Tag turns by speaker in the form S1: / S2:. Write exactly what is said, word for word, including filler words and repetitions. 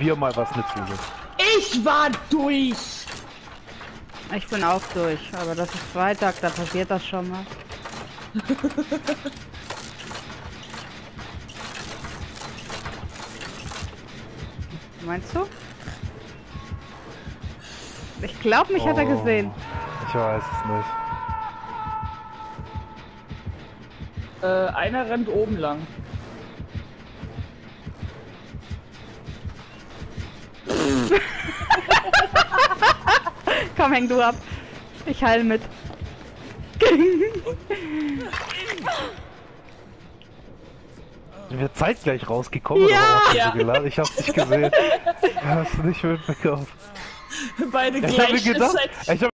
S1: probier mal was Nützliches.
S2: Ich war durch!
S3: Ich bin auch durch, aber das ist Freitag, da passiert das schon mal. Meinst du? Ich glaube, mich hat er gesehen.
S1: Ich weiß es nicht.
S2: Äh, einer rennt oben lang.
S3: Komm, häng du ab. Ich heil mit.
S1: Sind wir zeitgleich rausgekommen?
S3: Ja!
S1: Oder was
S2: Ja.
S1: hast du geladen? Ich hab's nicht gesehen. Hast du nicht mitbekommen?
S2: Beide
S1: Ich hab mir
S2: gleiche
S1: gedacht,
S2: Zeit.
S1: ich hab